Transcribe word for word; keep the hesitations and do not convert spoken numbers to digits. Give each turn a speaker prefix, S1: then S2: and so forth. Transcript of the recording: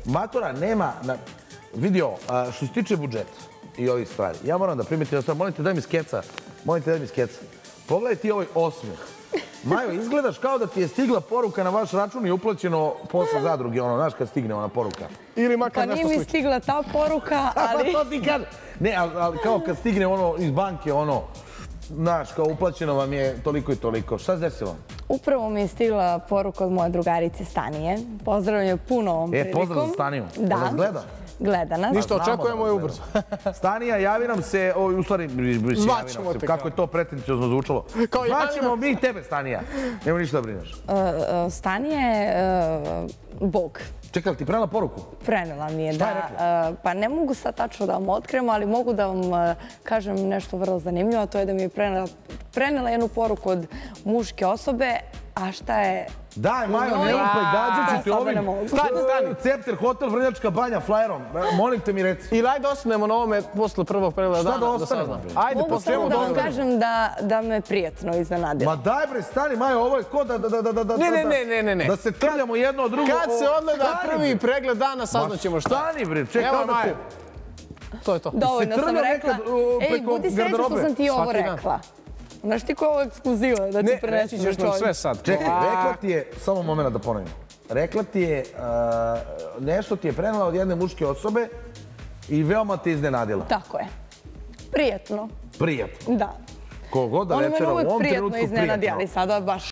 S1: Matora nema vidio što se tiče budžeta i ovih stvari. Ja moram da primetim, molite daj mi skeca, molite daj mi skeca. Pogledaj ti ovaj osmeh. Majo, izgledaš kao da ti je stigla poruka na vaš račun i uplaćeno posle zadruge, ono, znaš kad stigne ona poruka.
S2: Ili makar nešto
S3: slično. Pa nije mi stigla ta poruka, ali...
S1: To ti kad... Ne, ali kao kad stigne ono iz banke, ono, znaš, kao uplaćeno vam je toliko i toliko. Šta se desilo?
S3: Upravo mi je stigla poruka od moje drugarice Stanije. Pozdravljam je puno ovom prilikom.
S1: E, pozdrav za Staniju.
S3: Da.
S1: Nas gleda?
S3: Gleda nas.
S2: Ništa, očekujemo je ubrzo.
S1: Stanija, javi nam se, u stvari,
S2: Zvaćemo te.
S1: kako je to pretencijozno zvučalo. Zvaćemo mi tebe, Stanija. Nemo ništa da brineš.
S3: Stanija je Bog.
S1: Čekaj, li ti prenela poruku?
S3: Prenela mi je,
S1: Šta je
S3: da.
S1: rekla?
S3: Pa ne mogu sad tačno da vam otkremo, ali mogu da vam kažem nešto vrlo zanimljivo, a to je da mi je prenela jednu poruku od muške osobe, a šta je...
S1: Daj, Majo, ne lupaj, gađat ću ti ovim.
S2: Stani, stani.
S1: Cepter, hotel, Vrnjačka banja, flajerom. Molim te mi reci.
S2: Ili ajde ostanemo na ovome posle prvog pregleda dana.
S1: Šta da ostanemo?
S2: Ajde,
S3: mogu samo da vam kažem da me prijetno iznenadilo.
S1: Ma daj bre, stani, Majo, ovo je ko da...
S2: Ne, ne, ne, ne, ne.
S1: Da se trljamo jedno od drugo.
S2: Kad se odgleda prvi pregled dana, saznaćemo šta.
S1: Stani bre, čekaj, kao da se...
S2: To je to.
S3: Dovoljno sam rekla. Ej, budi srećan što sam ti ovo rekla. Znaš ti ko je ovo ekskluziva da ti prenesim
S2: ćeš nam sve sad.
S1: Čekaj, rekla ti je, samo moment da ponovim, rekla ti je, nešto ti je prenela od jedne muške osobe i veoma te iznenadila.
S3: Tako je. Prijetno.
S1: Prijetno.
S3: Da.
S1: Kogod da večera u ovom trenutku prijetno.
S3: Iznenadi, ali sada baš